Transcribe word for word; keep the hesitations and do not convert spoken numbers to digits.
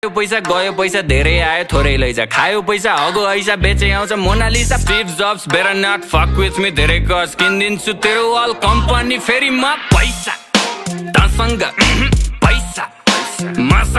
पैसा गयो पैसा धेरै आयो थोरै लैजा खायो पैसा हगो ऐसा बेचे आउँछ Mona Lisa Steve Jobs better not fuck with me धेरै कस किन्दिन्छु तेरो वाल कम्पनी फेरि म पैसा तसँग पैसा